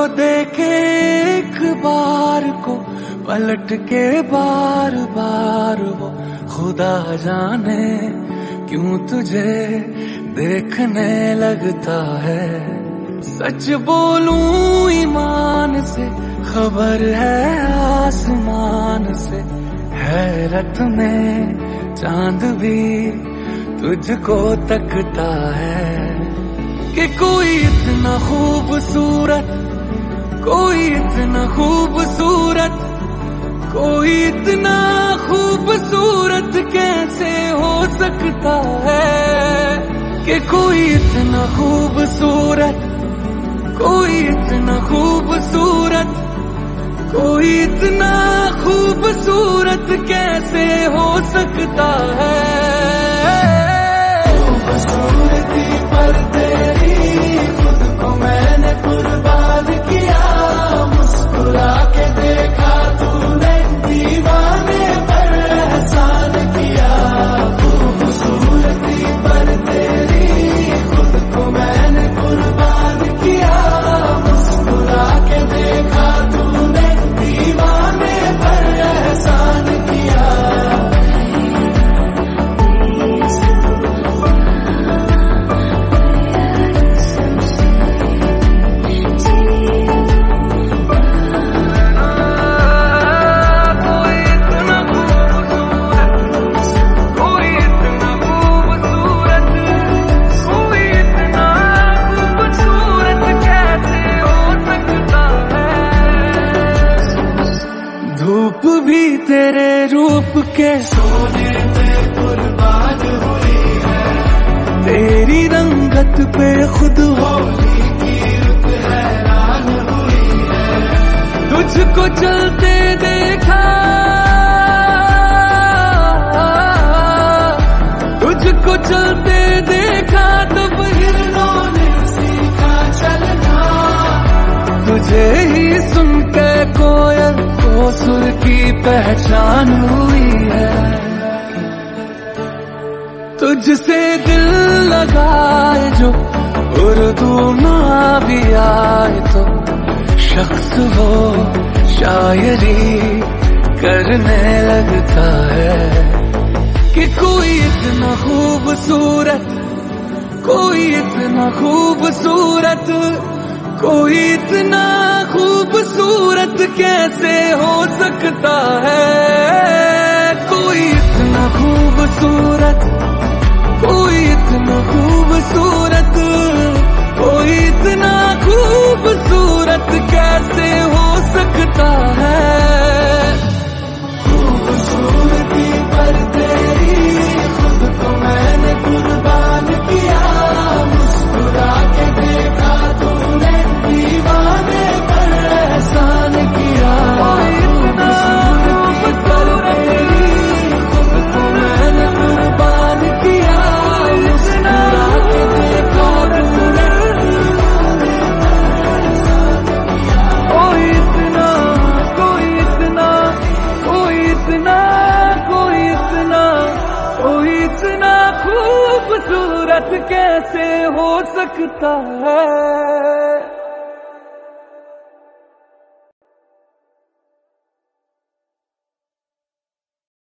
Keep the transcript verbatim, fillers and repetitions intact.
देखे एक बार को पलट के बार बार वो, खुदा जाने क्यों तुझे देखने लगता है। सच बोलूं ईमान से, खबर है आसमान से, हैरत में चांद भी तुझको तकता है। कि कोई इतना खूबसूरत, कोई इतना खूबसूरत, कोई इतना खूबसूरत कैसे हो सकता है। कि कोई इतना खूबसूरत, कोई इतना खूबसूरत, कोई इतना खूबसूरत कैसे हो सकता है। खूबसूरती पर तेरी खुद को मैंने कुर्बान किया, मुस्कुरा के देखा तूने, दीवाने पर एहसान किया। खूबसूरती पर तेरी खुद को मैंने कुर्बान किया, मुस्कुरा के देखा तूने, दीवाने पर एहसान किया। धूप भी तेरे रूप के सोने पे कुर्बान हुई है, तेरी रंगत पे खुद होली की रुत हैरान हुई है। तुझको चलते देखा, तुझको चलते देखा तब हिरणों ने सीखा चलना। तुझे ही सुन के कोयल को सुर की पहचान हुई है। तुझसे दिल लगाए जो उर्दू ना भी आए तो, शख्स वो शायरी करने लगता है। कि कोई इतना खूबसूरत, कोई इतना खूबसूरत, कोई इतना खूबसूरत कैसे हो सकता है। कोई इतना खूबसूरत, कोई इतना खूबसूरत, कोई इतना खूबसूरत कैसे हो सकता है। खूबसूरती पर तेरी खुद को मैंने कुर्बान किया, मुस्कुरा के देखा तूने, दीवाने पर एहसान किया। खूबसूरती पर तेरी खुद को मैंने कुर्बान किया, मुस्कुरा के देखा तूने, कोई इतना, कोई इतना, कोई इतना, कोई इतना, कोई इतना खूबसूरत कैसे हो सकता है।